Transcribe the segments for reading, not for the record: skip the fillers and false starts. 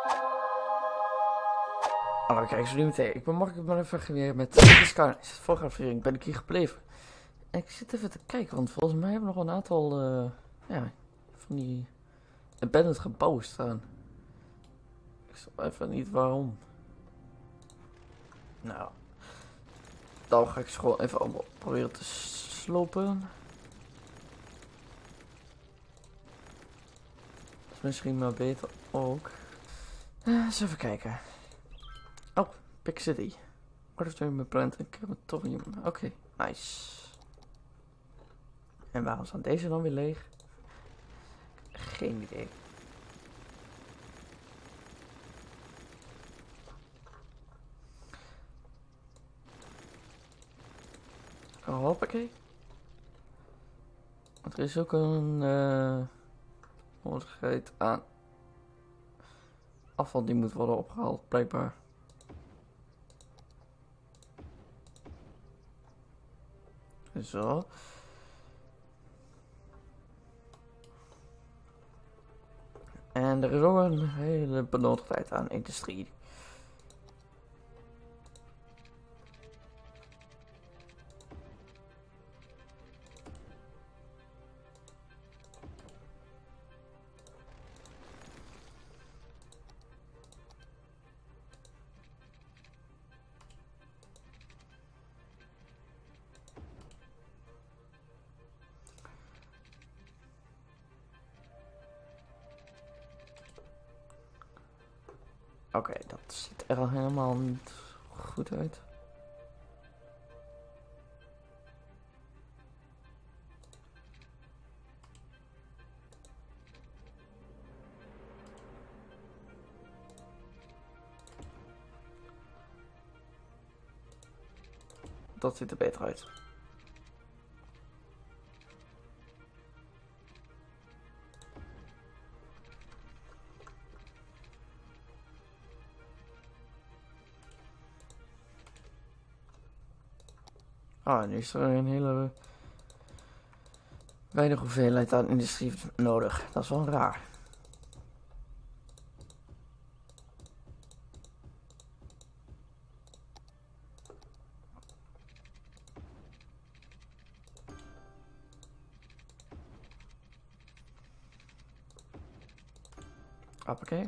Hallo, kijk zo niet meteen. Ik ben Mark, ik ben even weer met de Sky. Vorige aflevering ben ik hier gebleven. En ik zit even te kijken, want volgens mij hebben we nog een aantal ja, van die abandoned gebouwen staan. Ik snap even niet waarom. Nou, dan ga ik ze gewoon even allemaal proberen te slopen. Dat is misschien maar beter ook. Eens even kijken. Oh, Big City. What is doing my plant and crematorium? Oké, nice. En waarom staan deze dan weer leeg? Geen idee. Oh, hoppakee. Want er is ook een mogelijkheid aan afval die moet worden opgehaald, blijkbaar. Zo. En er is ook een hele benodigdheid aan industrie. Oké, dat ziet er al helemaal niet goed uit. Dat ziet er beter uit. Ah, nu is er een hele weinig hoeveelheid aan industrie nodig. Dat is wel raar. Hoppakee.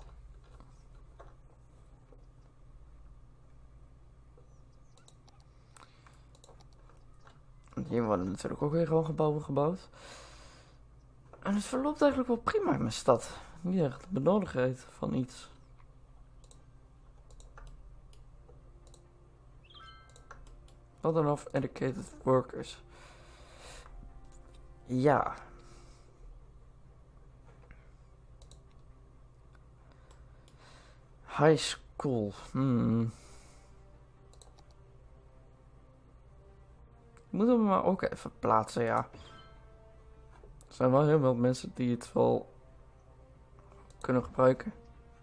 Hier worden natuurlijk ook weer gewoon gebouwen gebouwd. En het verloopt eigenlijk wel prima in mijn stad. Niet echt de benodigdheid van iets. Not enough educated workers. Ja. High school. Moeten we maar ook even plaatsen, ja. Er zijn wel heel veel mensen die het wel kunnen gebruiken.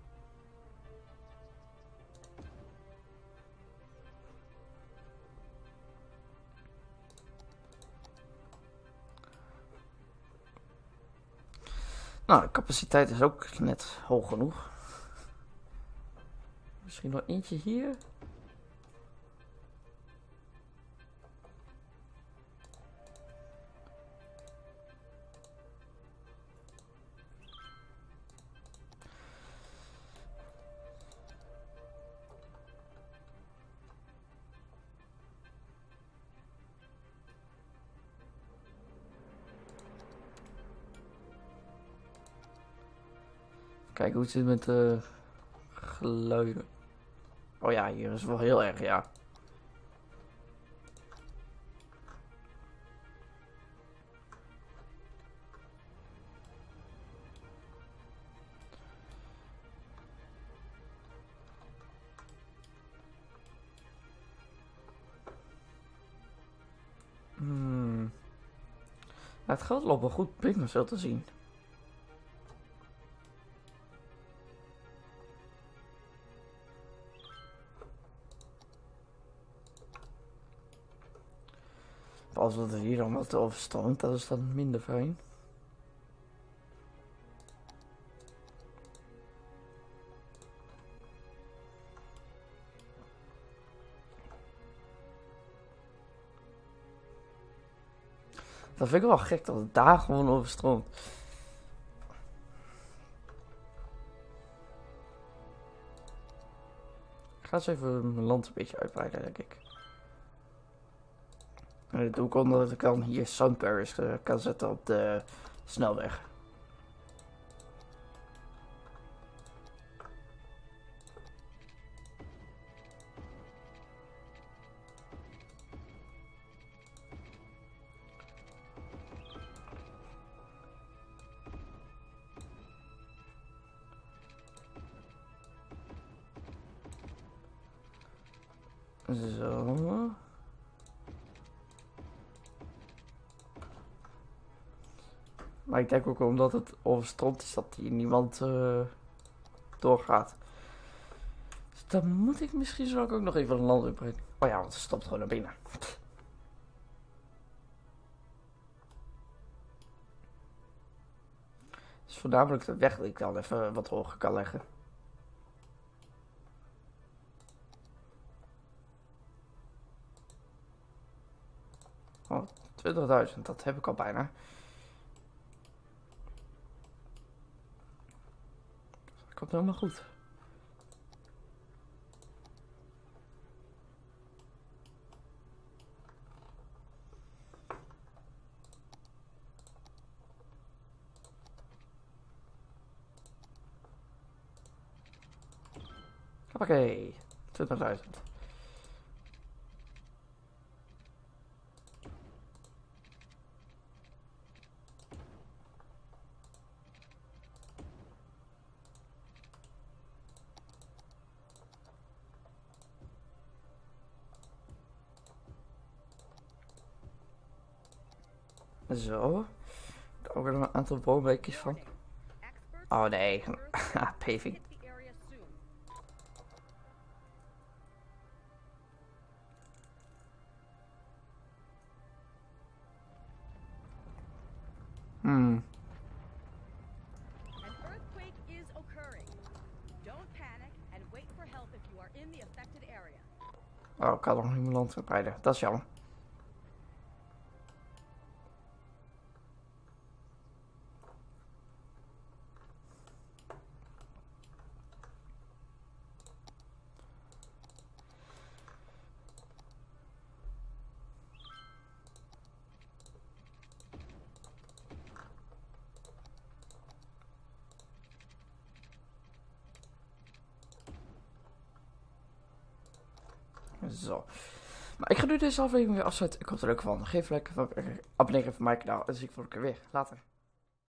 Nou, de capaciteit is ook net hoog genoeg. Misschien nog eentje hier. Kijk hoe het zit met de geluiden. Oh ja, hier is wel heel erg, ja. Het geld loopt wel goed prima zo te zien. Als we er hier allemaal te overstroomt, dat is dan minder fijn. Dat vind ik wel gek dat het daar gewoon overstroomt. Ik ga eens even mijn land een beetje uitbreiden, denk ik. En dat doe ik omdat ik dan hier sunbarriers kan zetten op de snelweg. Zo. Maar ik denk ook omdat het overstroomt is dat hier niemand doorgaat. Dus dan moet ik misschien zo ook nog even een land uitbreiden. Oh ja, want het stopt gewoon naar binnen. Het is voornamelijk de weg die ik dan even wat hoger kan leggen. Oh, 20.000, dat heb ik al bijna. Dat komt helemaal goed. Oké, 20.000. Zo. Ook er nog een aantal woonwijkjes van. Oh nee, paving. Oh, ik kan nog niet mijn land verbreiden. Dat is jammer. Zo. Maar ik ga nu deze aflevering weer afsluiten. Ik hoop er ook van. Geef een like, abonneer op mijn kanaal. En dan zie ik volgende keer weer. Later.